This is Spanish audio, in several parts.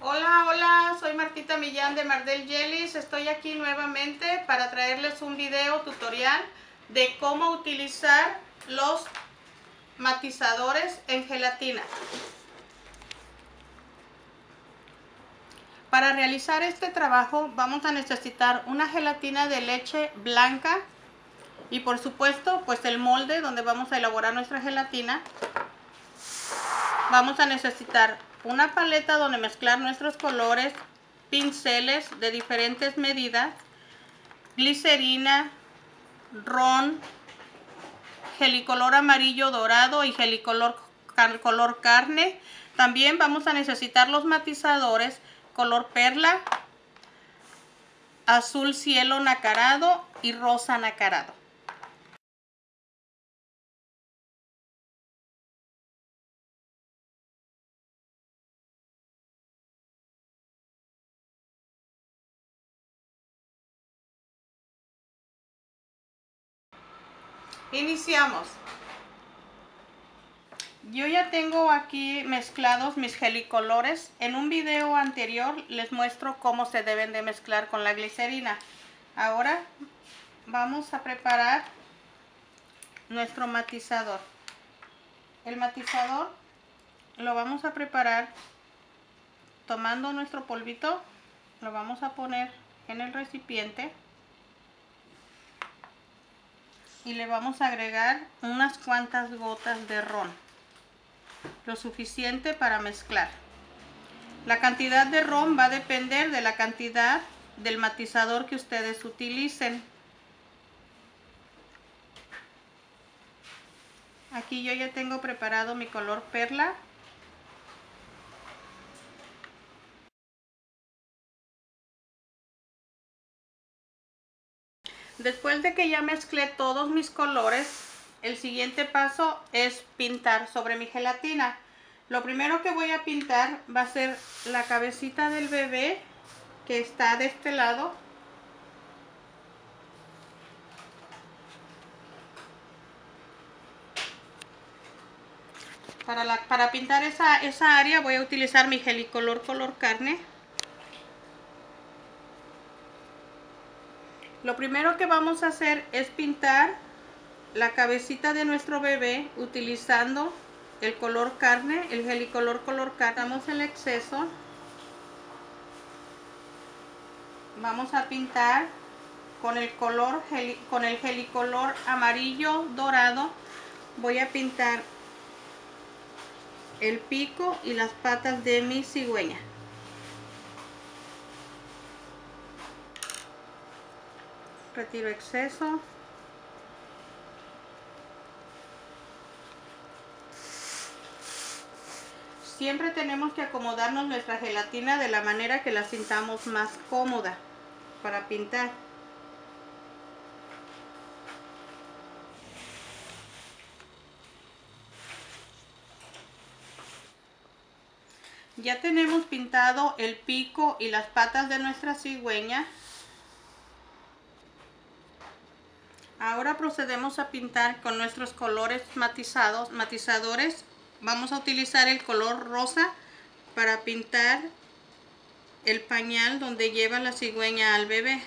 Hola, hola, soy Martita Millán de Mardel Jellies. Estoy aquí nuevamente para traerles un video tutorial de cómo utilizar los matizadores en gelatina. Para realizar este trabajo vamos a necesitar una gelatina de leche blanca y por supuesto pues el molde donde vamos a elaborar nuestra gelatina. Vamos a necesitar una paleta donde mezclar nuestros colores, pinceles de diferentes medidas, glicerina, ron, gelicolor amarillo dorado y gelicolor color carne. También vamos a necesitar los matizadores color perla, azul cielo nacarado y rosa nacarado. Iniciamos. Yo ya tengo aquí mezclados mis gelicolores. En un video anterior les muestro cómo se deben de mezclar con la glicerina. Ahora vamos a preparar nuestro matizador. El matizador lo vamos a preparar tomando nuestro polvito, lo vamos a poner en el recipiente y le vamos a agregar unas cuantas gotas de ron, lo suficiente para mezclar. La cantidad de ron va a depender de la cantidad del matizador que ustedes utilicen. Aquí yo ya tengo preparado mi color perla. Después de que ya mezclé todos mis colores, el siguiente paso es pintar sobre mi gelatina. Lo primero que voy a pintar va a ser la cabecita del bebé que está de este lado. Para pintar esa área voy a utilizar mi gelicolor color carne. Lo primero que vamos a hacer es pintar la cabecita de nuestro bebé utilizando el color carne, el gelicolor color carne. Damos el exceso. Vamos a pintar con el gelicolor amarillo dorado. Voy a pintar el pico y las patas de mi cigüeña. Retiro exceso. Siempre tenemos que acomodarnos nuestra gelatina de la manera que la sintamos más cómoda para pintar. Ya tenemos pintado el pico y las patas de nuestra cigüeña. Ahora procedemos a pintar con nuestros colores matizadores. Vamos a utilizar el color rosa para pintar el pañal donde lleva la cigüeña al bebé.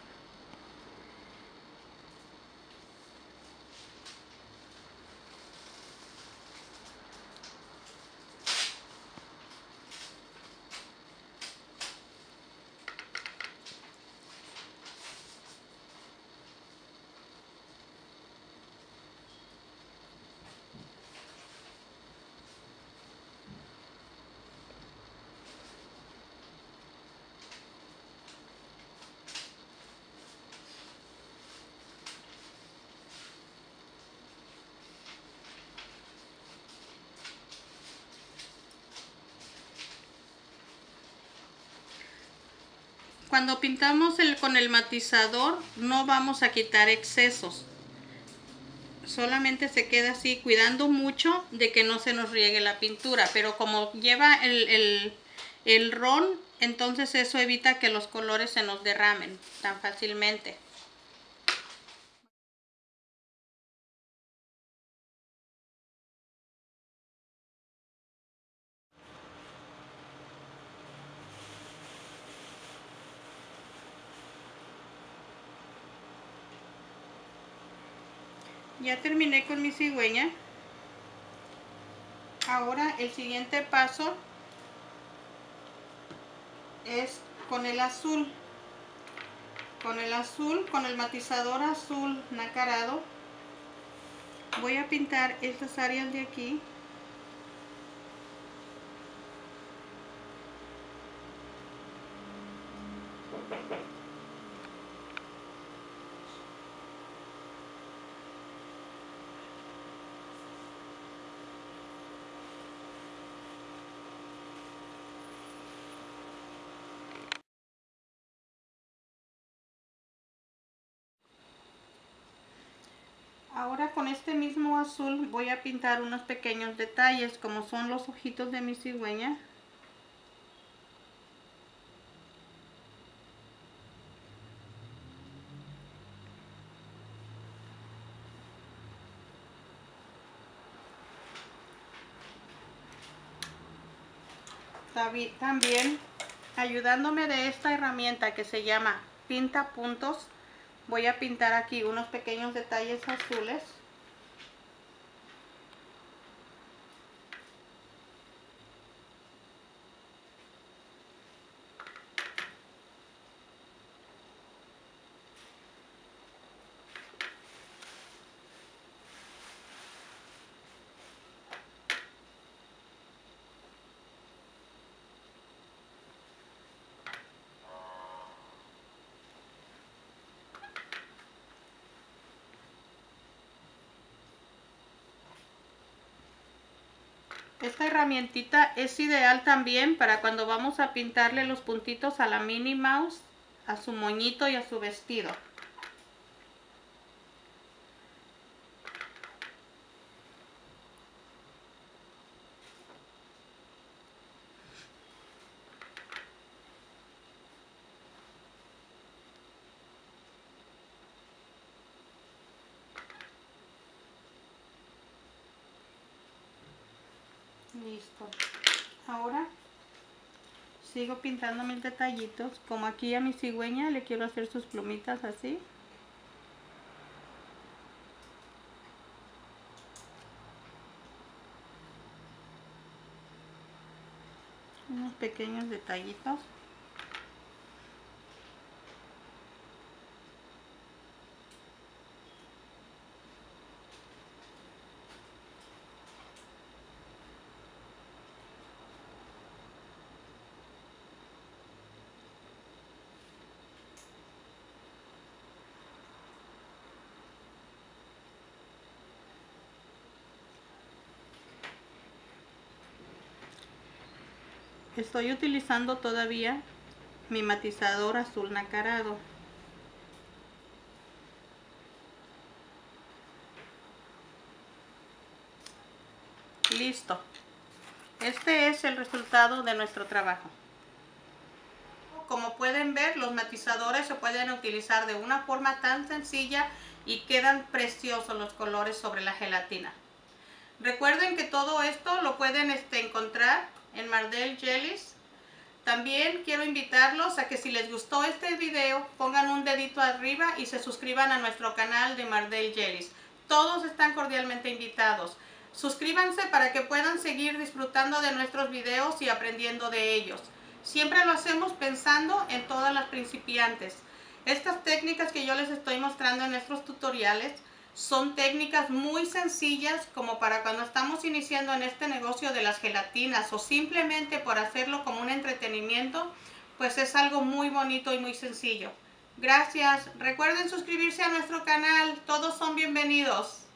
Cuando pintamos con el matizador no vamos a quitar excesos. Solamente se queda así, cuidando mucho de que no se nos riegue la pintura. Pero como lleva el ron, entonces eso evita que los colores se nos derramen tan fácilmente. Ya terminé con mi cigüeña. Ahora el siguiente paso es con el azul. Con el matizador azul nacarado, voy a pintar estas áreas de aquí. Ahora con este mismo azul voy a pintar unos pequeños detalles como son los ojitos de mi cigüeña. También ayudándome de esta herramienta que se llama pinta puntos, voy a pintar aquí unos pequeños detalles azules. Esta herramientita es ideal también para cuando vamos a pintarle los puntitos a la Minnie Mouse, a su moñito y a su vestido. Listo. Ahora sigo pintando mis detallitos. Como aquí a mi cigüeña le quiero hacer sus plumitas así. Unos pequeños detallitos. Estoy utilizando todavía mi matizador azul nacarado. Listo. Este es el resultado de nuestro trabajo. Como pueden ver, los matizadores se pueden utilizar de una forma tan sencilla y quedan preciosos los colores sobre la gelatina. Recuerden que todo esto lo pueden encontrar en Mardel Jellies. También quiero invitarlos a que si les gustó este video, pongan un dedito arriba y se suscriban a nuestro canal de Mardel Jellies. Todos están cordialmente invitados. Suscríbanse para que puedan seguir disfrutando de nuestros videos y aprendiendo de ellos. Siempre lo hacemos pensando en todas las principiantes. Estas técnicas que yo les estoy mostrando en nuestros tutoriales son técnicas muy sencillas como para cuando estamos iniciando en este negocio de las gelatinas o simplemente por hacerlo como un entretenimiento, pues es algo muy bonito y muy sencillo. Gracias. Recuerden suscribirse a nuestro canal. Todos son bienvenidos.